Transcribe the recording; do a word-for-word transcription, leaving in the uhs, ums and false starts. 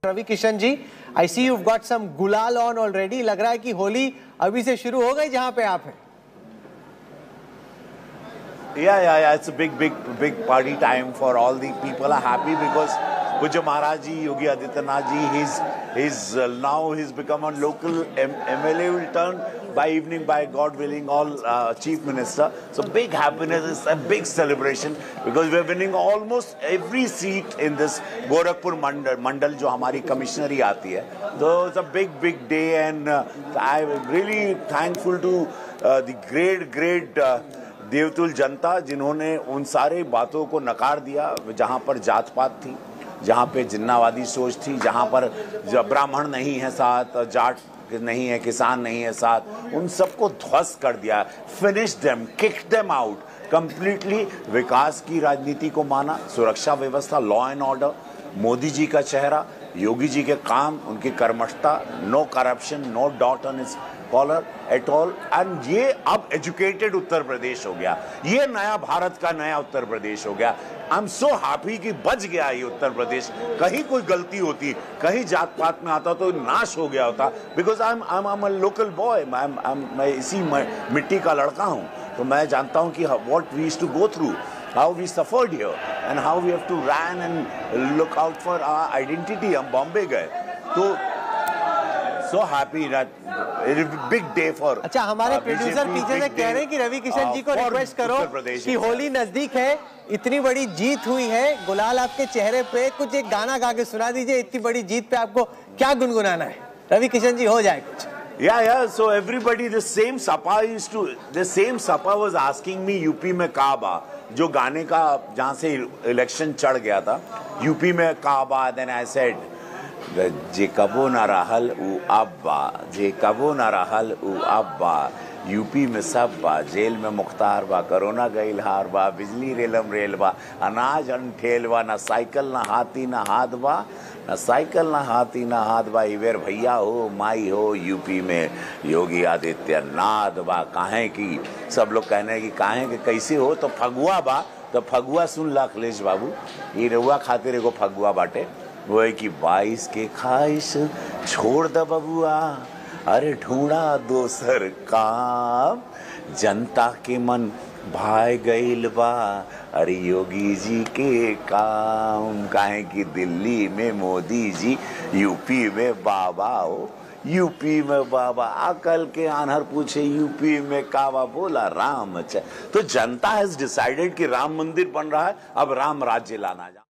Ravi Kishan ji, I see you got some gulal on already. लग रहा है कि होली अभी से शुरू हो गई जहां पे आप हैं। Yeah, yeah, yeah. It's a big, big, big party time for all the people. Are happy because Pujya Maharaj ji, Yogi Adityanath ji, he's he's uh, now he's become a local M MLA. Will turn by evening, by God willing, all uh, chief minister. So big happiness, it's a big celebration because we're winning almost every seat in this Gorakhpur Mandal, Mandal जो हमारी कमिश्नरी आती है. So it's a big, big day, and uh, I'm really thankful to uh, the great, great. Uh, देवतुल जनता जिन्होंने उन सारे बातों को नकार दिया जहां पर जात पात थी, जहां पे जिन्नावादी सोच थी, जहां पर ब्राह्मण नहीं है साथ, जाट नहीं है, किसान नहीं है साथ, उन सबको ध्वस्त कर दिया. Finish them, kick them out completely. विकास की राजनीति को माना, सुरक्षा व्यवस्था, law and order, Modi ji का चेहरा, योगी जी के काम, उनकी कर्मठता, no corruption, no dot on his collar at all. And ये अब एजुकेटेड उत्तर प्रदेश हो गया, ये नया भारत का नया उत्तर प्रदेश हो गया. आई एम सो हैप्पी कि बच गया ये उत्तर प्रदेश. कहीं कोई गलती होती, कहीं जात पात में आता तो नाश हो गया होता. Because I am I am a local boy, मैं इसी मिट्टी का लड़का हूँ, तो मैं जानता हूँ कि what we used to go through, how we suffered here and how we have to run and look out for our identity. हम बॉम्बे गए तो so happy that it is a big day for. अच्छा, हमारे producer पीछे से कह रहे हैं कि रवि किशन जी को रिक्वेस्ट करो कि होली नजदीक है, इतनी बड़ी जीत हुई है, गुलाल आपके चेहरे पे, कुछ एक गाना गा के सुना दीजिए. इतनी बड़ी जीत पे आपको क्या गुनगुनाना है रवि किशन जी? हो जाए कुछ. Yeah, yeah. So everybody, the same Sapa used to, the same Sapa was asking me UP में काबा, जो गाने का जहाँ से इलेक्शन चढ़ गया था, यूपी में काबा. देन आई सेड जे कबो न रहल उ अब्बा, जे कबो न रहल उ अब्बा, यूपी में सब बा, जेल में मुख्तार बा, कोरोना गईल हार बा, बिजली रेलम रेल बा, अनाज अनठेल बा, न साइकिल न हाथी न हाथ बा, न साइकिल न हाथी न हाथ बा, इवेर भैया हो माई हो, यूपी में योगी आदित्यनाथ बा. काहे की सब लोग कहने कि काहे कि कैसे हो, तो फगुआ बा. तो फगुआ सुन ला अखिलेश बाबू, ये रउआ खातिर एगो फगुआ बाटे, वो है कि बाईस के ख्वाहिश छोड़ द बबुआ, अरे ढूंढा दोसर काम, जनता के मन भाई गईल बा, अरे योगी जी के काम. काहे कि दिल्ली में मोदी जी, यूपी में बाबा हो, यूपी में बाबा. अकल के आनहर पूछे यूपी में काबा, बोला राम. अच्छा, तो जनता हैज डिसाइडेड कि राम मंदिर बन रहा है, अब राम राज्य लाना.